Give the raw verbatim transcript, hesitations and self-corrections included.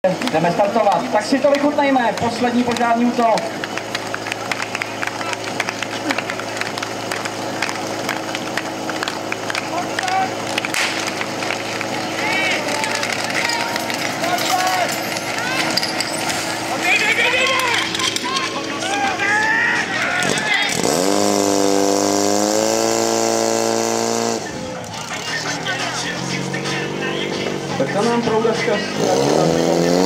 Jdeme startovat, tak si to vychutnejme, poslední požární útok. Tak tam nám proudačka ztratila.